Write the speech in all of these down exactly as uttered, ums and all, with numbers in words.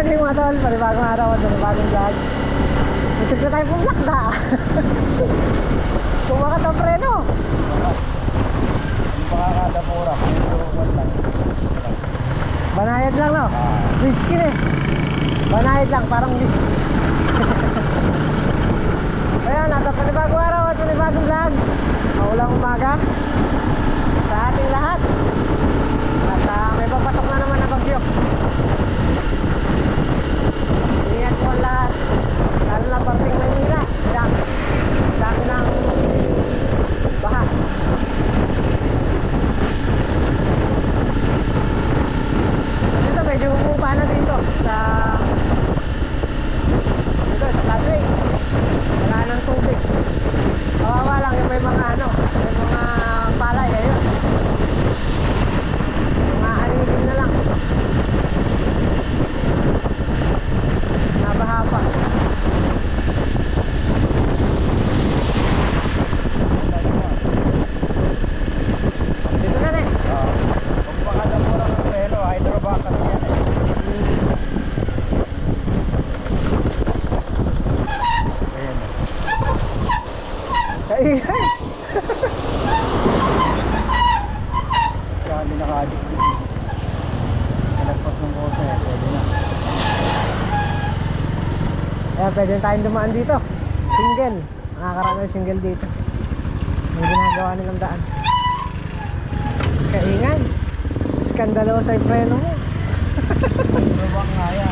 morning mga tol, panibagong araw at panibagong vlog. Ito na tayo pong lakda. Kumakat ang preno. Hindi makakada po oras. Banayad lang no? Risky na eh. Banayad lang, parang risky. Ayan, at panibagong araw at panibagong vlog. Maulang umaga sa ating lahat. At uh, may papasok na naman na bagyo. Ingat po ang lahat, lalo na parting Maynila. Dami, dami ng baha. Dito medyo umupa na dito sa dito sa Padre. Wala ng tubig. Kawawa lang yung may mga ano, may mga palay ayun. Mga anilin na lang. Nabaha pa. Dito na rin. Kung makakada po oras ng preno, hydrovac kasi yan eh. Ayan. Kaingay. Kaya hindi naka-addict. Nalagpas ng kotse eh, pwede na. Kaya pwede tayong dumaan dito. Single. Nakakarami yung single dito. Ang ginagawa nilang daan. Kaingay. Skandalosa yung preno mo. Hydrovac nga yan.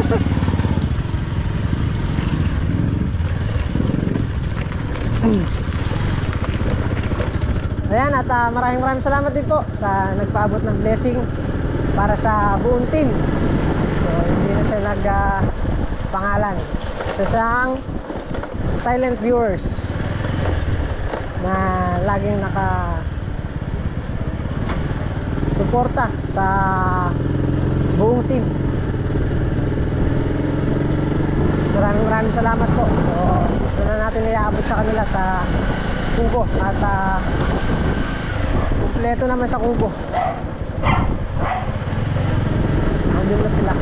Ayan, at uh, maraming maraming salamat din po sa nagpaabot ng blessing para sa buong team. So hindi na siya nag uh, pangalan. Isa siyang silent viewers na laging naka suporta sa buong team. Maraming maraming salamat po. So ito na natin iaabot sa kanila sa kubo at uh, kumpleto naman sa kubo. Andun na sila.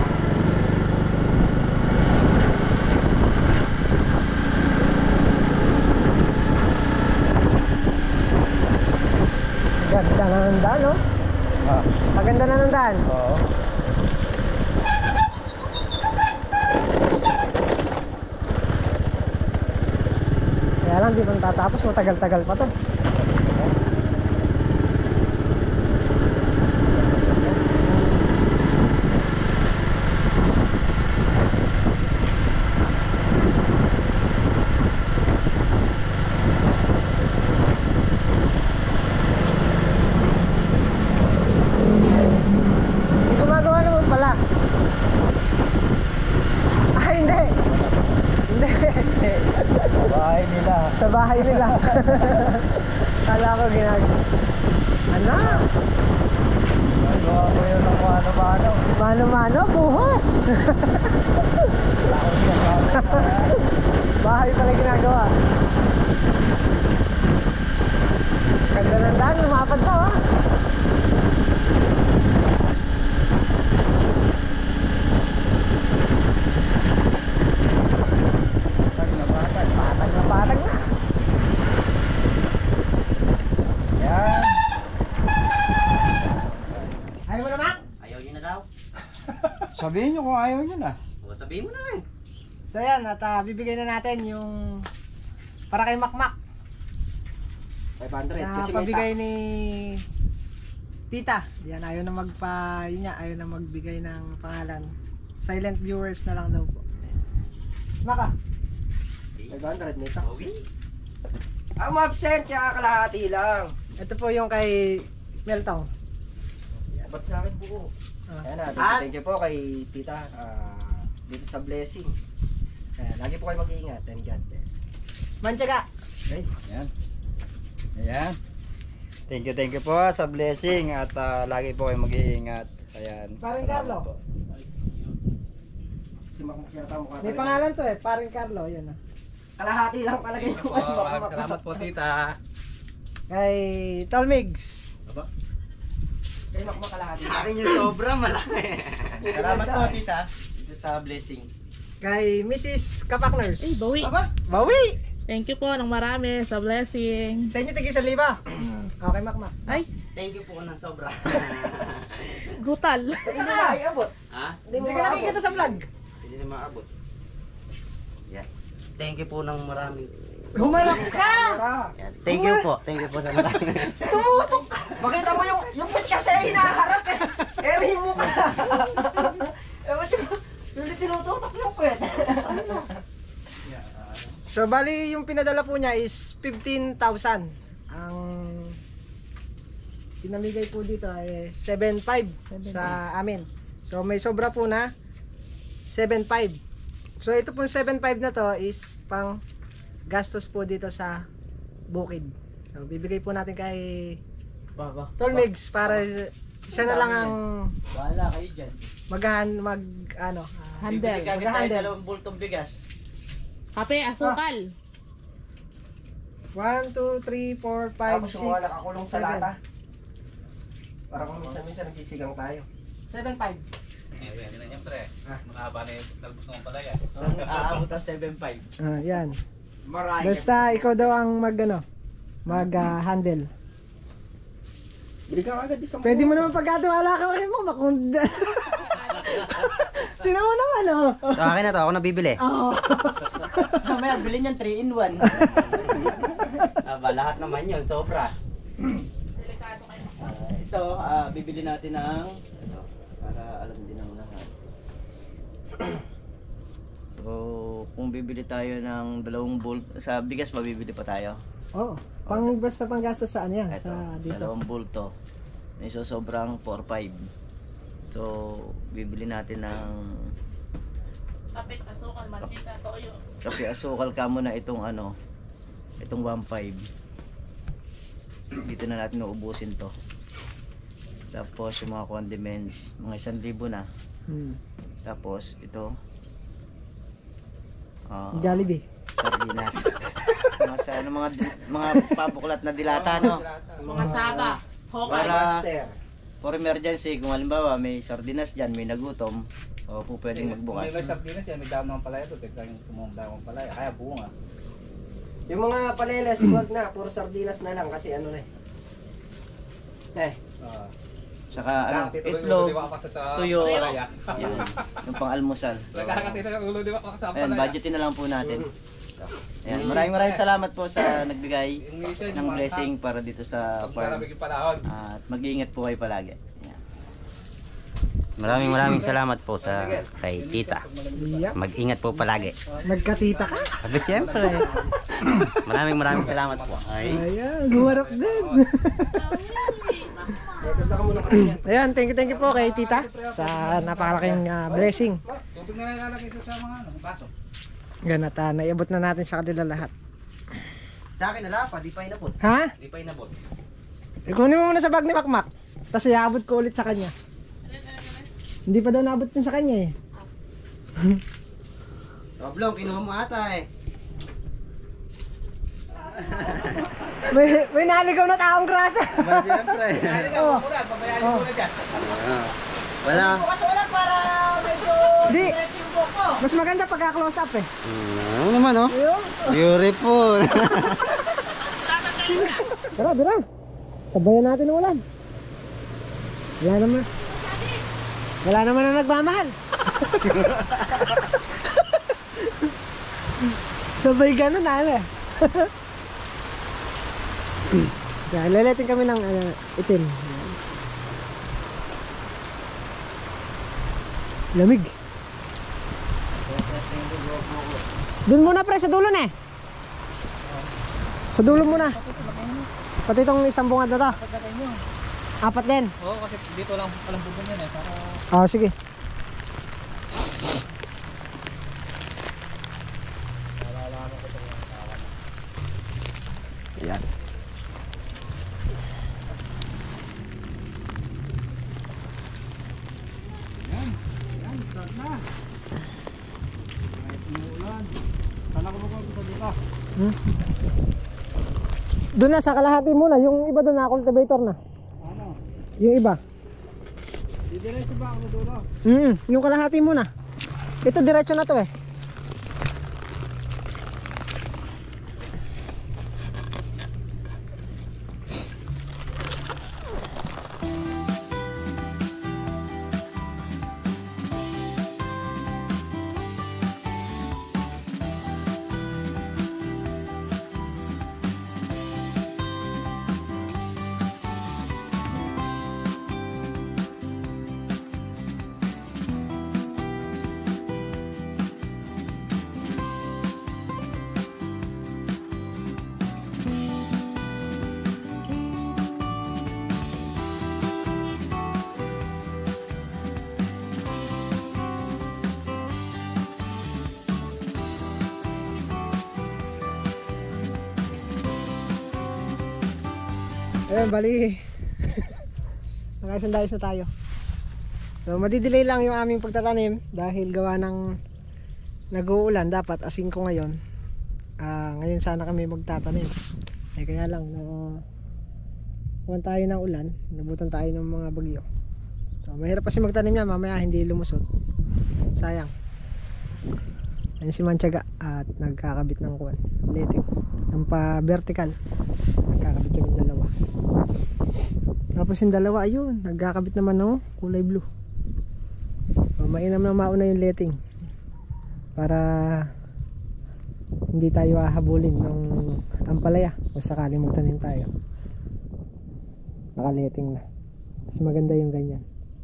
Ganda na ng daan, no? Ah, Maganda na ng daan. oo. Kaya lang, di pa tatapos. Matagal-tagal pa to. May gumagawa naman pala. Ah, hindi. Hindi. Bahay nila. Sa bahay nila. Kala ko ginag... Ano? Nagawa ko yun ng mano-mano. Mano-mano, buhos. Wala akong ginagawa na yan. Bahay pala ginagawa. Ganda ng daan, lumapad to ah. Patag na patag. Patag na patag na. Yan. Ayaw mo naman? Ayaw nyo na daw. Sabihin nyo kung ayaw nyo na. O, sabihin mo na rin. So yan, at uh, bibigay na natin yung para kay Makmak five hundred na kasi may pabigay tax. ni Tita. Yan, ayaw na magpa, yun nga, ayaw na magbigay ng pangalan. Silent viewers na lang daw po. Maka, five hundred may tax. Ang absent kaya kalahati lang. ito po yung kay Meltong. Ba't sa akin buo? Ah. Ayan na, thank, At- you, thank you po kay tita ah, dito sa blessing. Ayan, lagi po kayo mag-iingat and God bless. Manchaga. Okay, ayan. Ayan. Thank you, thank you po sa blessing at ah, lagi po kayo mag-iingat. Ayan. Paring Salamat Carlo. po. Si Makmak yata mukha May talaga. pangalan to eh, paring Carlo, yan ah. Kalahati lang talaga yung kay Makmak. Salamat po, tita. Kay Tolmigs. Kay Makmak kalahati. Sa akin yung sobra malaki. Salamat po, tita. Dito sa blessing. Kay Missus Kapakners. Ay, bawi. Aba, bawi! Thank you po ng marami sa blessing. Sa inyo tigil sa liba. Okay, Makmak. Ay, Thank you po ng sobra. gutal. Hindi na iabot. Ha? Hindi mo Hindi ka nakikita sa vlog. Hindi na maabot. Yeah. Thank you po ng marami. Humarap ka! Yan. Thank you po. Thank you po sa marami. Tumutok! Makita mo yung, yung pit kasi ay hinaharap eh. Eri mo ka. Ewan yung, yung tinututok yung pit. So, bali yung pinadala po niya is fifteen thousand. Ang pinamigay po dito ay seven five sa amin. So, may sobra po na seven five. So, ito pong seven five na to is pang gastos po dito sa bukid. So, bibigay po natin kay Tol Migs para siya na lang ang Wala kayo dyan. maghan mag ano, ah, Handle. Bibili kagad tayo Mag-handle. dalawang bultong bigas. Kape, asukal. one, two, three, four, five, Tapos six, yung wala kakulong sa seven. lata. Para kung minsan-minsan nagsisigang tayo. seven five. Saan aabot ang seven five? Ah, yan. Marami. Basta ikaw daw ang mag ano, mag ah, handle. Bili ka agad isang Pwede mo naman pagkatiwala ka rin mo makunda. Tinan mo naman oh. Sa akin na to, ako nabibili. Oo. Mamaya, bilhin niyan three in one. Aba, lahat naman yun, sobra. Ah, ito, ah, bibili natin ng ito, para alam din ang lahat. So, kung bibili tayo ng dalawang bolt, sa bigas mabibili pa tayo. Oh, pang basta pang gastos sa ano yan, Ito, sa dito. dalawang bulto. May so sobrang four five. So, bibili natin ng Kape, asukal, mantika, toyo. kape asukal ka muna itong ano, itong one five. Dito na natin uubusin to. Tapos yung mga condiments, mga isang libo na. Hmm. Tapos ito, ah, Jollibee. sardinas. mga sa ano, mga di- mga pabuklat na dilata, no? Mga saba. Hokay. Para Master. for emergency, kung halimbawa may sardinas dyan, may nagutom, o po pwedeng magbukas. May sardinas yan, may damo ng palaya doon. Pwede kang tumong damo ng palaya. Kaya bunga. Yung mga paleles, wag na. Puro sardinas na lang kasi ano na eh. Eh, Ah. Saka ano, Nakakatito yung ulo, itlog, di ba, kasi sa tuyo, palaya. yan, yung pang almusal. So, Nakakatito yung ulo, di ba, kasi sa ayan, palaya. budgetin na lang po natin. Ayan, maraming maraming salamat po sa nagbigay Yung isa, yung ng mga blessing para dito sa Pag farm. maraming yung panahon. At mag-iingat po kayo palagi. Ayan. Maraming maraming salamat po sa kay Tita. Yeah. Mag-ingat po palagi. Nagkatita ka. Sabi siyempre. Maraming maraming salamat po. Ay. Ayan, gumarap din. Ayan, thank you, thank you po kay Tita sa napakalaking ah, blessing. Tubig na nilalagay ito sa mga ano, baso. Ganun at ah, naiabot na natin sa kanila lahat. Sa akin nalapa, di pa inabot. Ha? Di pa inabot. Ikunin mo muna sa bag ni Makmak. Tapos iabot ko ulit sa kanya. Hindi pa daw naabot yun sa kanya eh. Oblong, kinuha mo ata eh. May, may naligaw na taong grasa. Ba, siyempre. Oh. Muna, pabayaan mo muna dyan. Wala. bukas wala para medyo Di. diretso yung buhok mo. Mas maganda pagka close up eh. Ano naman oh? Ayun. Beautiful. Tara, tara. Sabayan natin ang ulan. Wala naman. Wala naman na nagmamahal. Sabay ganun na ano. Yan, laletin kami ng uh, itin. Lamig. Doon muna pre, sa dulo na eh. Sa dulo muna. Pati itong isang bungad na to. Apat din. Oo, kasi dito lang palang bubong yan eh. Para Ah, sige. Yan. Hmm? Doon na sa kalahati muna, yung iba doon na cultivator na. ano? Yung iba. Didiretso ba ako dulo? Mm, yung kalahati muna. Ito diretso na to eh. Ayun, bali nakasandayos na tayo. So madidelay lang yung aming pagtatanim dahil gawa ng nag-uulan. Dapat asin ko ngayon. uh, Ngayon sana kami magtatanim. Eh kaya lang uh, Huwan tayo ng ulan, nabutan tayo ng mga bagyo. So mahirap kasi magtanim yan, mamaya hindi lumusot. Sayang. Ayun si Mantiaga at nagkakabit ng kuwan, leting, ng pa vertical. Nagkakabit yung dalawa. Tapos yung dalawa, ayun, nagkakabit naman no, kulay blue. So, mainam na mauna yung letting para hindi tayo hahabulin ng ampalaya kung sakaling magtanim tayo. Naka-letting na. Mas maganda yung ganyan.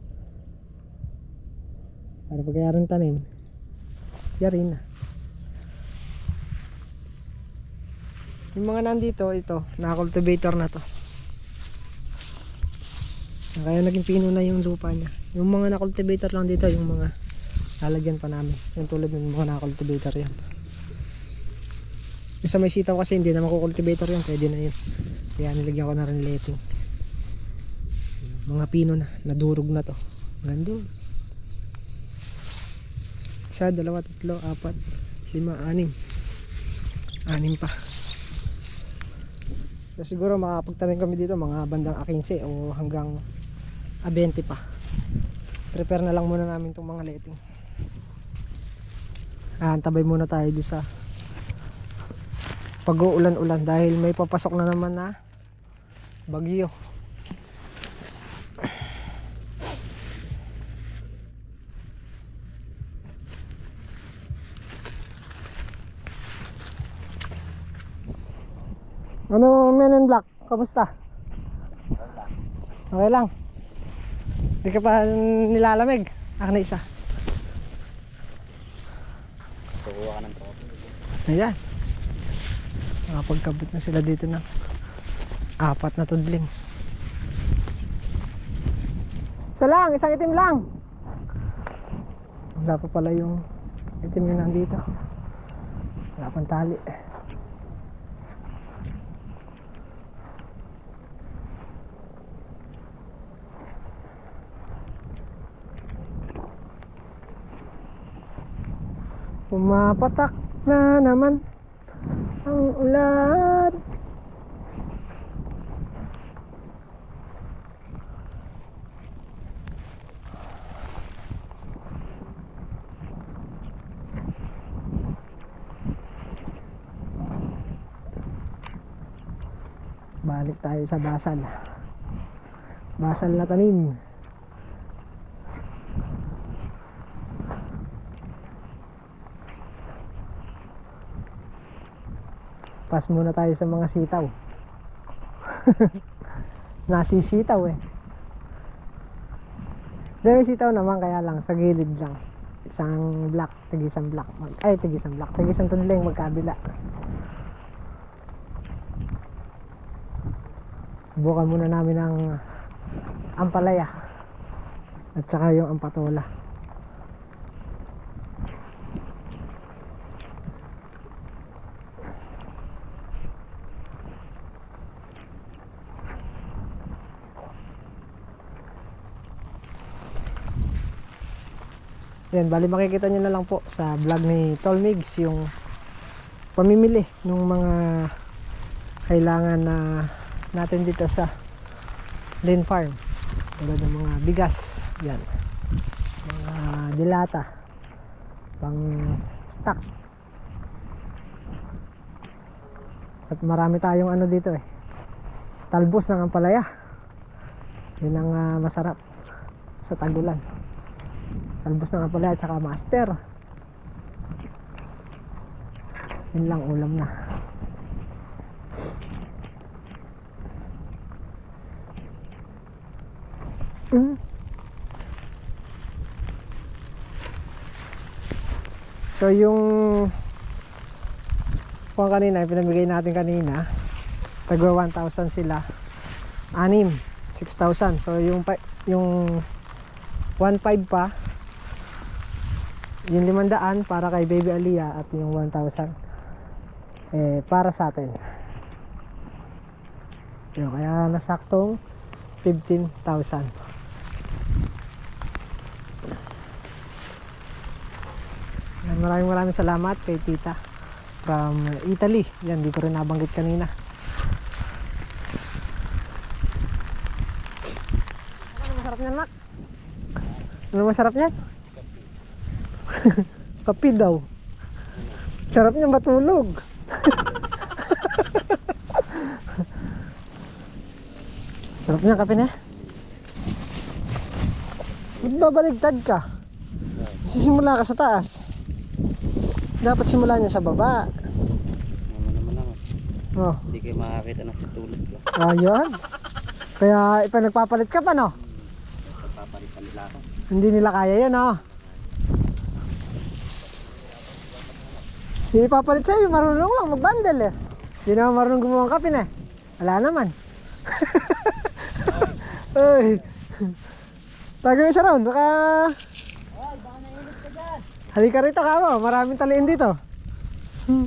Para pag kaya rin tanim, yari na. Yung mga nandito, ito, naka-cultivator na to. Kaya naging pino na yung lupa niya. Yung mga na-cultivator lang dito, yung mga lalagyan pa namin. Yung tulad ng mga na-cultivator yan. Yung sa may sitaw kasi hindi na makukultivator yan, pwede na yun. Kaya nilagyan ko na rin letting. Mga pino na, nadurog na to. Ganda. Isa, dalawa, tatlo, apat, lima, anim. Anim pa. So siguro makapagtanim kami dito mga bandang fifteen o hanggang twenty pa. Prepare na lang muna namin itong mga letting. Ah, antabay muna tayo di sa pag-uulan-ulan dahil may papasok na naman na bagyo. Ano, Men in Black? Kamusta? Okay lang. Hindi ka pa nilalamig. Ako na isa. Kukuha ka ng tropa. Ayan. Nakapagkabit na sila dito ng apat na tudling. Isa lang, isang itim lang. Wala pa pala yung itim yung nandito. Wala pang tali. Pumapatak na naman ang ulan. Balik tayo sa basal. Basal na tanim. Pas muna tayo sa mga sitaw. Nasisitaw eh. Dahil sitaw naman, kaya lang sa gilid lang. Isang block, tigisang block. Ay, tigisang block, tigisang tudling magkabila. Bukan muna namin ang ampalaya at saka yung ampatola. Yan, bali makikita nyo na lang po sa vlog ni Tol Migs yung pamimili ng mga kailangan na natin dito sa Lane Farm. Tulad ng mga bigas, yan, mga dilata, pang stock. At marami tayong ano dito eh, talbos ng ampalaya. Yun ang ah, masarap sa tagulan, talbos ng ampalaya at saka master. Yun lang ulam na. Mm. So yung kung kanina, pinamigay natin kanina, tagwa one thousand sila, anim, six thousand. So yung pa, yung one five pa, yung limandaan para kay Baby Aliyah, at yung one thousand eh para sa atin. Yun, kaya nasaktong fifteen thousand. Maraming maraming salamat kay Tita from Italy. Yan, di ko rin nabanggit kanina. Ano masarap niyan, Mac? Ano masarap niyan? Kapi daw. Sarap niyan matulog. Sarap niyan kape na. Ba't babaligtad ka? Sisimula ka sa taas. Dapat simulan niya sa baba. Naman naman ako. Oh. Hindi kayo makakita ng tutulog ko. Ayun. Kaya ipa nagpapalit ka pa, no? Papalitan nila ako. Hindi nila kaya yan, no? Hindi ipapalit sa'yo, marunong lang magbundle eh. Hindi naman marunong gumawa ng kape na eh. Wala naman. Ay. Tago yung isa ron, baka... Halika rito ka mo, maraming taliin dito. Hmm.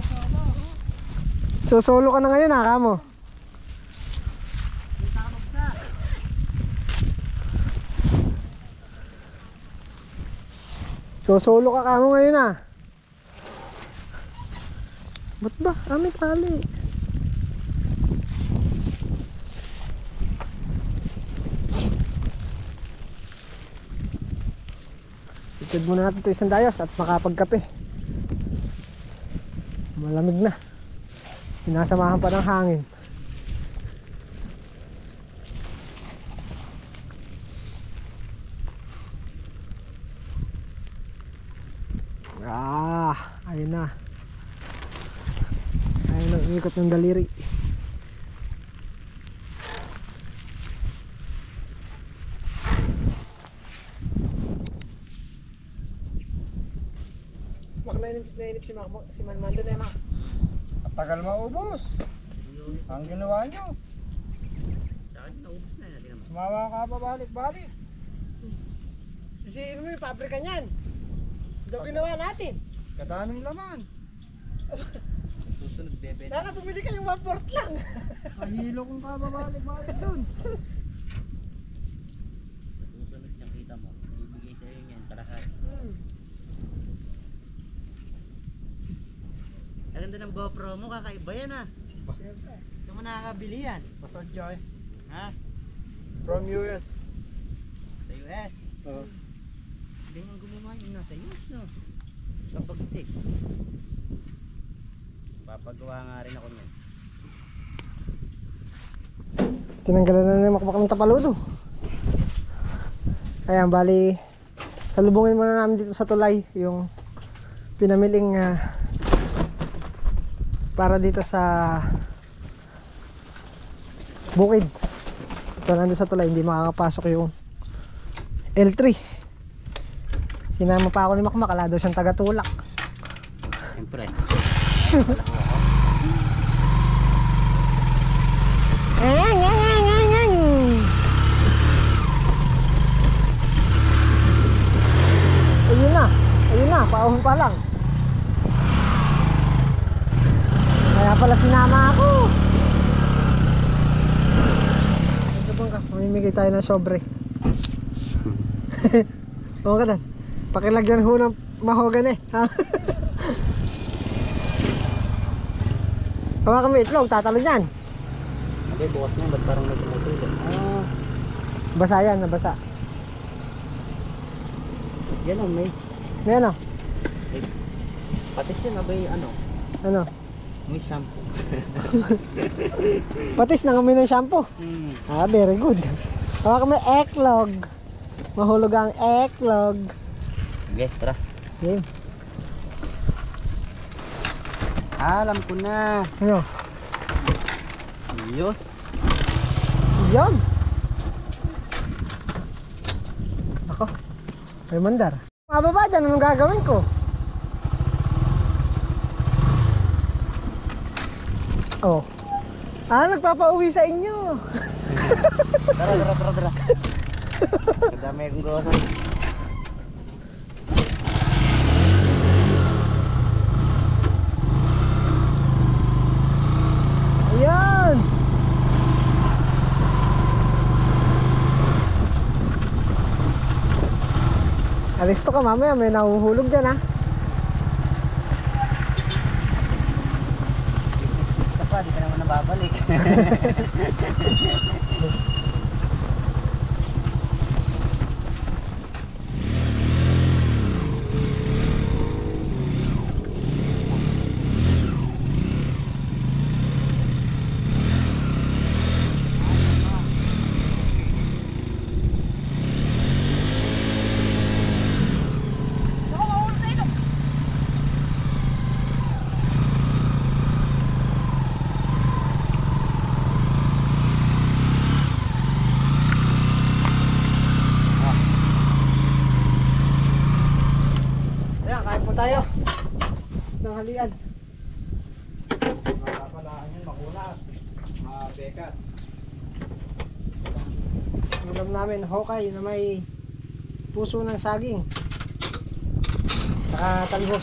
So solo ka na ngayon ha, kamo. So solo ka kamo ngayon ha. Ba't ba? Aming tali. Ikad muna natin ito isang dayos at makapagkape. Malamig na. Sinasamahan pa ng hangin. Ah, ayun na. Ayun ang ikot ng daliri. Nainip si, si Manmando na Mak. At tagal maubos. Ang ginawa nyo. Sumawa ka pa balik-balik. Sisihin mo yung pabrika niyan. Ito ginawa natin. Kadanong laman. Susunod bebe. Sana bumili ka yung one fourth lang. Mahilo kong ka babalik-balik dun. Susunod niyang kita mo. Ibigay sa'yo yan. Kalahat. Hmm. Ang ganda ng GoPro mo, kakaiba yan ah. Saan mo nakakabili yan? Pasodya eh. Ha? From U S. Sa U S? Oo. Hindi mo gumawa yun no? Sa U S no? Kapag six. Papagawa nga rin ako nun. Tinanggalan na ng makmak ng tapaludo. Ayan, bali salubungin muna namin dito sa tulay yung pinamiling uh, para dito sa bukid. So nandun sa tulay, hindi makakapasok yung L three. Sinama pa ako ni Makmak, ala daw siyang taga-tulak. Siyempre. Ayan, ayan, ayan, ayan. Ayun na, ayun na, paahon pa lang. Kaya pala sinama ako. Ano bang ka? Mamimigay tayo ng sobre. Oo ka dan. Pakilagyan ho ng mahogan eh. Hawa kami itlog, tatalo niyan. Hindi, bukas na. Ba't parang may tumutulog? Ah, basa yan, nabasa. Yan o, may. Ngayon o. Patis yun, abay ano? Ano? May shampoo. Patis na kami ng shampoo. Hmm. Ah, very good. Hawa kami eklog. Mahulog ang eklog. Okay, tara. Game. Ah, alam ko na. Ano? Yun. Yan. Ako. May mandar. Mababa dyan. Anong gagawin ko? Oh. Ah, nagpapauwi sa inyo. Tara, tara, tara, tara. Kadami akong grocery. Ayan. Alisto ka mamaya. May nahuhulog dyan ha. Ito pa, di ka naman nababalik. Ayan, kain po tayo. Tanghalian. Makapalaan yun, makulat. Mabekat. Ulam namin hokay na may puso ng saging. Saka talbos.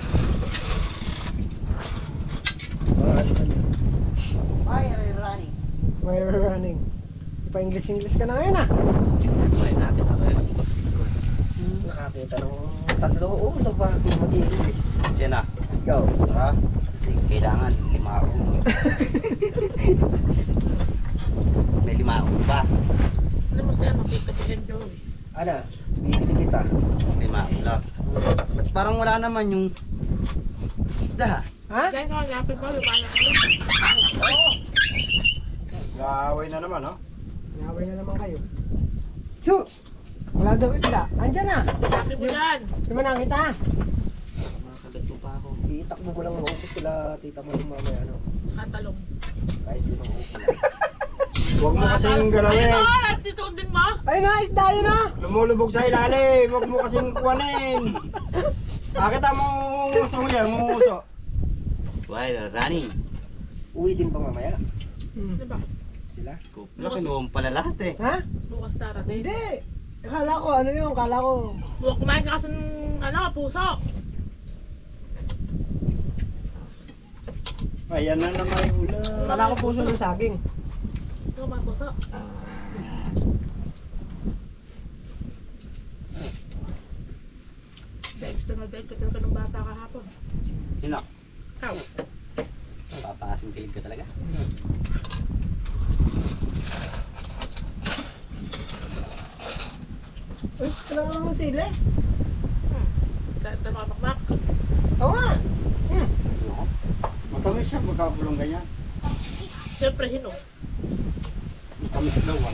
Ay, running. May running. Ipa-English-English ka na ngayon ah. Ay, natin ako yung Nakakita ng tatlo ulo ba mag-i-English? Siya na. Ikaw. Ha? Kailangan lima ako. May lima ako ba? Ano mo siya makita ko yan, Joey? Ano? Bibili kita. Lima ako lang. Ba't parang wala naman yung isda? Ha? Diyan ka, yapin ko, lumaya ko. Gaway na naman, no? Naway na naman kayo. So, wala daw isda. Andyan na. Yapin mo yan. Di mo nakita? Makakagat pa ako. Itakbo mo lang maupos sila tita mo yung mamaya ano. Katalong. Kahit di mga upos. Huwag mo kasing galawin. Ayun o, natituon din mo. Ay na, isda yun na. Lumulubog sa ilalim. Huwag mo kasing kuwanin. Bakit ang munguso mo yan? Munguso. Why, running. Uwi din pa mamaya Hmm. Di ba? sila. Kupla, kinuha mo pala lahat eh. Ha? Bukas darating. Hindi. Akala ko ano yun, akala ko. Bukas kumain ka kasi ng, ano, puso. Ayan na naman yung ulam. Akala ko puso ng saging. Ito kumain puso. Daig ka na daig ka talaga ng bata kahapon. Sino? Ikaw. Papakasin kilig ka talaga. Uy, kailangan mo sila. Hmm. Kahit na makmakmak. Oo nga. Hmm. Ano? Matamis siya magkapulong ganyan. Siyempre, hinog. Kami daw ah.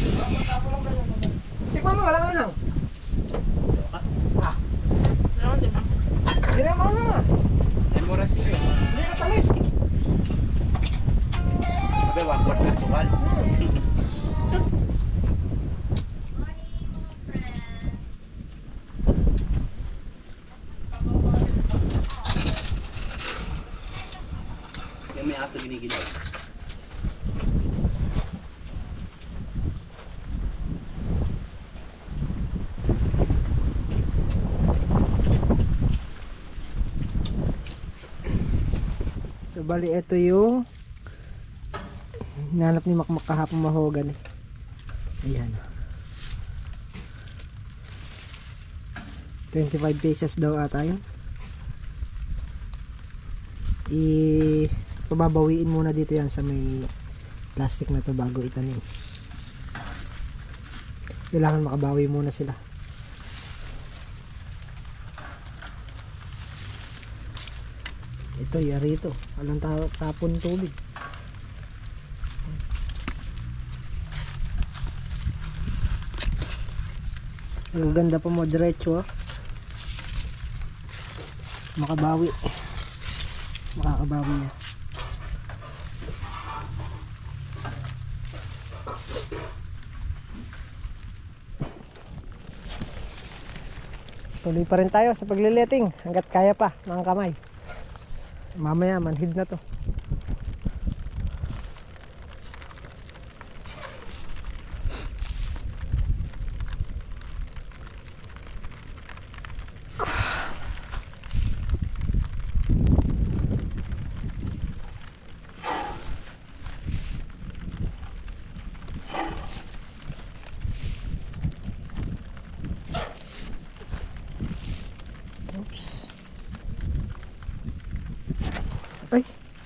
Tikman mo, wala ka lang. Meron, di ba? Hindi na mo na. Ay, mura siya eh. Hindi ka tamis. Sabi, one fourth na tukal. Kaya may aso giniginaw. So bali ito yung hinanap ni Makmak kahapon mahogan eh. Ayan. twenty-five pesos daw ata yun. I pababawiin muna dito yan sa may plastic na to bago itanim. Kailangan makabawi muna sila. Ito, yari ito. Walang ta- tapon tubig. Ang ganda pa mo, diretso ah. Makabawi. Makakabawi yan. Tuloy pa rin tayo sa pagliliting hanggat kaya pa ng kamay. Mamaya manhid na to. Oops. Ay.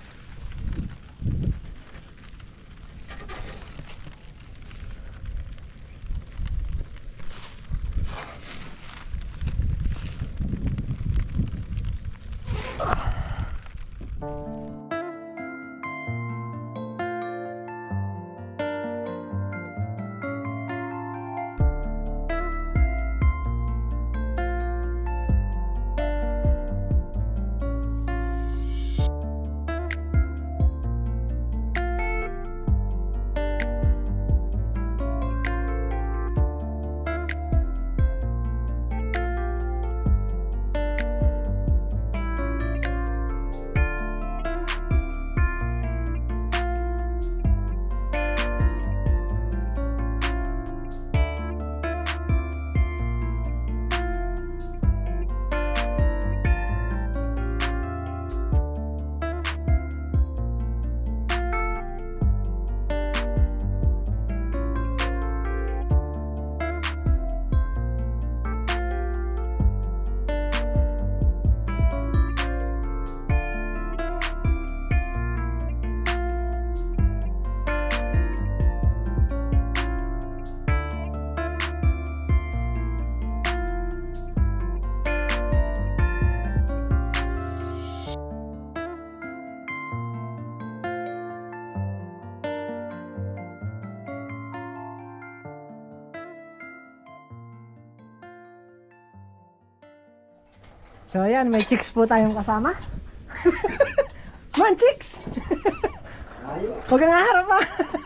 So ayan, may chicks po tayong kasama. Man, chicks! Huwag kang haharap pa.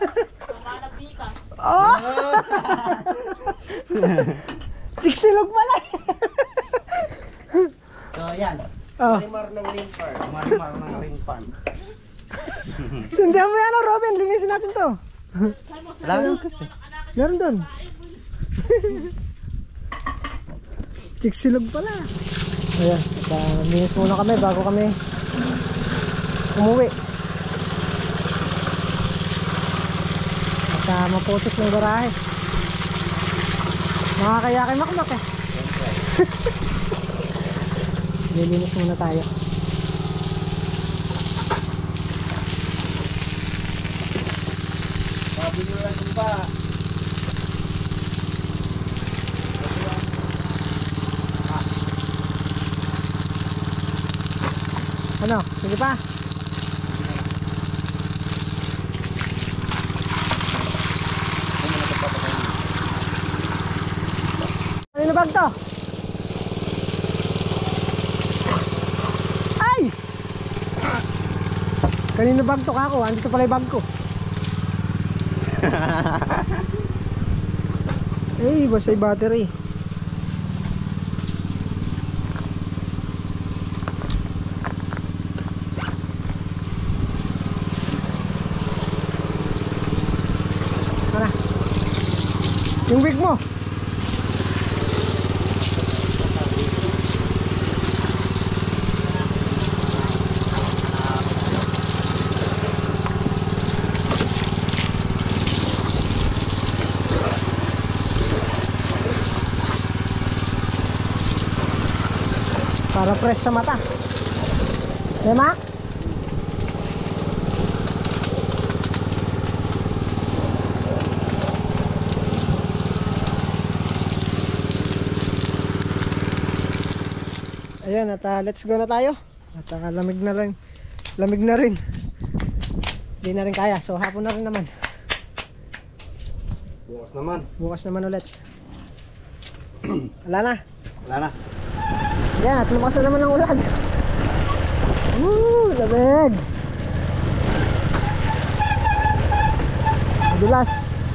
Oh! Chicks silog pala. So yan. Oh. Marimar ng ring farm. Marimar ng ring farm. Sundan mo yan, oh, Robin. Linisin natin to. Wala naman kasi. Meron doon. Chicks silog pala. Ayan, uh, linis muna kami bago kami umuwi. At uh, maputos ng garahe. Nakakaya kay Makmak eh. Lilinis muna tayo. Sabi nyo lang kung ba. Ano? Sige pa. Ano bag to? Ay! Kanino bag to kako? Andito pala yung bag ko. Eh, basta yung battery. Ano? Yung wig mo. Para fresh sa mata. Diba? Ayan, at uh, let's go na tayo. At uh, lamig na rin. Lamig na rin. Hindi na rin kaya. So hapon na rin naman. Bukas naman. Bukas naman ulit. Wala na. Wala na. Yan, at lumakas na naman ng ulan. Woo, lamig. Madulas.